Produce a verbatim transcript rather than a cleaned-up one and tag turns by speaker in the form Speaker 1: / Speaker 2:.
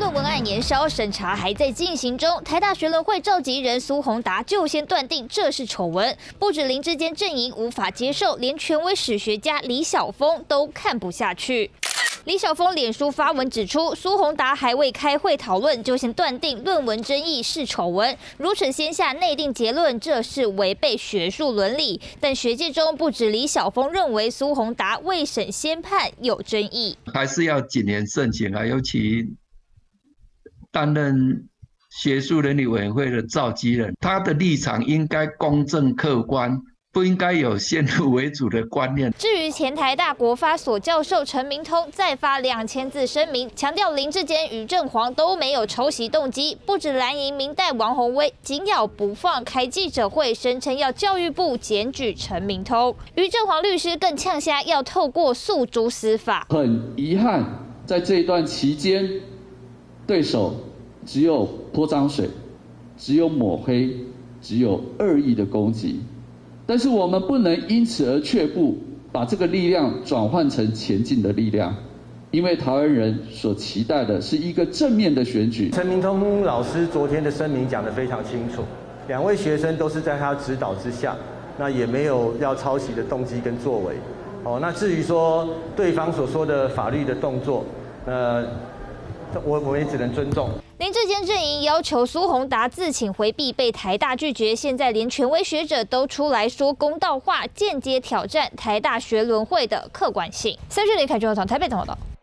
Speaker 1: 论文案延烧，审查还在进行中。台大学伦会召集人苏宏达就先断定这是丑闻，不止林志坚阵营无法接受，连权威史学家李晓峰都看不下去。 李晓峰脸书发文指出，苏宏达还未开会讨论，就先断定论文争议是丑闻，如此先下内定结论，这是违背学术伦理。但学界中不止李晓峰认为苏宏达未审先判有争议，
Speaker 2: 还是要谨言慎行啊，尤其担任学术伦理委员会的召集人，他的立场应该公正客观。 不应该有先入为主的观念。
Speaker 1: 至于前台大国发所教授陈明通再发两千字声明，强调林志坚与郑煌都没有抄袭动机。不止蓝营明代王宏威紧咬不放，开记者会声称要教育部检举陈明通。于郑煌律师更呛下要透过诉诸司法。
Speaker 3: 很遗憾，在这一段期间，对手只有泼脏水，只有抹黑，只有恶意的攻击。 但是我们不能因此而却步，把这个力量转换成前进的力量，因为台湾人所期待的是一个正面的选举。
Speaker 4: 陈明通老师昨天的声明讲得非常清楚，两位学生都是在他指导之下，那也没有要抄袭的动机跟作为。哦，那至于说对方所说的法律的动作，呃，我我也只能尊重。
Speaker 1: 林志坚阵营要求苏宏达自请回避，被台大拒绝。现在连权威学者都出来说公道话，间接挑战台大学伦会的客观性。三十连凯中台台北总报道。